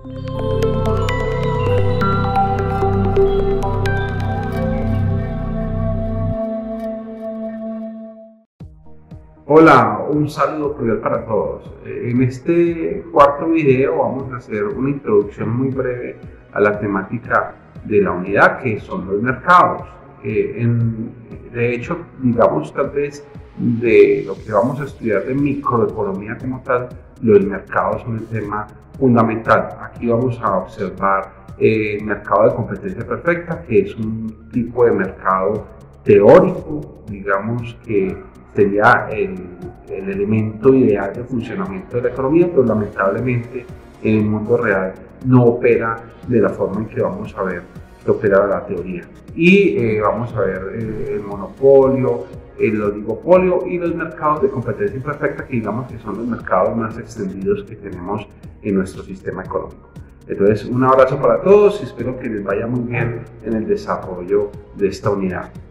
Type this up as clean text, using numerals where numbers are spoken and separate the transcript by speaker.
Speaker 1: Hola, un saludo cordial para todos. En este cuarto video vamos a hacer una introducción muy breve a la temática de la unidad, que son los mercados. De hecho, digamos tal vez de lo que vamos a estudiar de microeconomía como tal, los mercados son el tema fundamental. Aquí vamos a observar el mercado de competencia perfecta, que es un tipo de mercado teórico, digamos que sería el elemento ideal de funcionamiento de la economía, pero lamentablemente en el mundo real no opera de la forma en que vamos a ver que opera la teoría. Y vamos a ver el monopolio, el oligopolio y los mercados de competencia imperfecta, que digamos que son los mercados más extendidos que tenemos en nuestro sistema económico. Entonces, un abrazo para todos y espero que les vaya muy bien en el desarrollo de esta unidad.